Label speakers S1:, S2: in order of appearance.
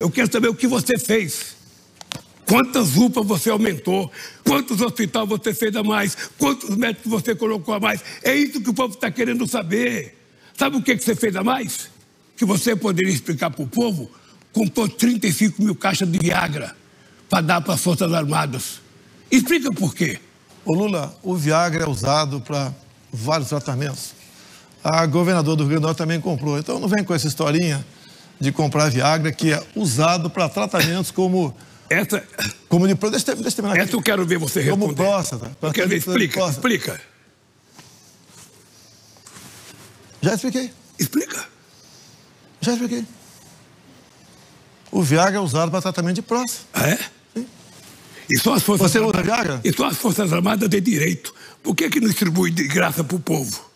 S1: Eu quero saber o que você fez. Quantas UPAs você aumentou? Quantos hospitais você fez a mais? Quantos médicos você colocou a mais? É isso que o povo está querendo saber. Sabe o que você fez a mais? Que você poderia explicar para o povo? Comprou 35 mil caixas de Viagra para dar para as Forças Armadas. Explica por quê.
S2: Ô Lula, o Viagra é usado para vários tratamentos. A governadora do Rio Grande do Norte também comprou. Então não vem com essa historinha de comprar Viagra, que é usado para tratamentos como... Deixa eu terminar aqui.
S1: Essa eu quero ver você responder.
S2: Como próstata.
S1: Eu quero ver, explica.
S2: Já expliquei.
S1: Explica.
S2: Já expliquei. O Viagra é usado para tratamento de próstata.
S1: Ah, é?
S2: Sim.
S1: E só as Forças
S2: Você usa
S1: Armadas,
S2: Viagra?
S1: E só as Forças Armadas têm direito. Por que não distribui de graça para o povo?